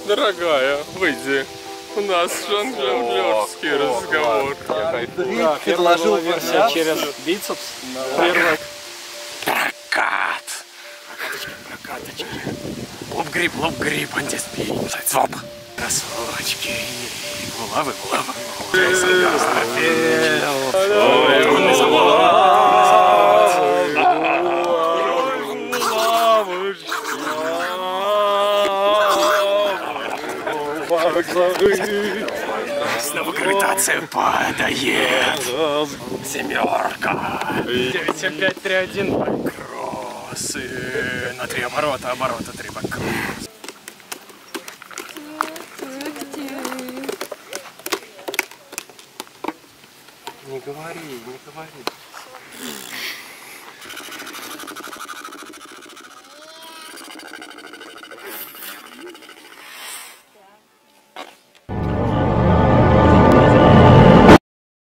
Дорогая, выйди. У нас жонглерский разговор. Ты предложил версию через бицепс. Прокат. Прокаточки. Лоб-гриб, антиспид. Своп. Красоточки. Булавы. Снова гравитация падает. Семерка. 97531 бакросс. На 3 оборота 3 бакросс. Не говори.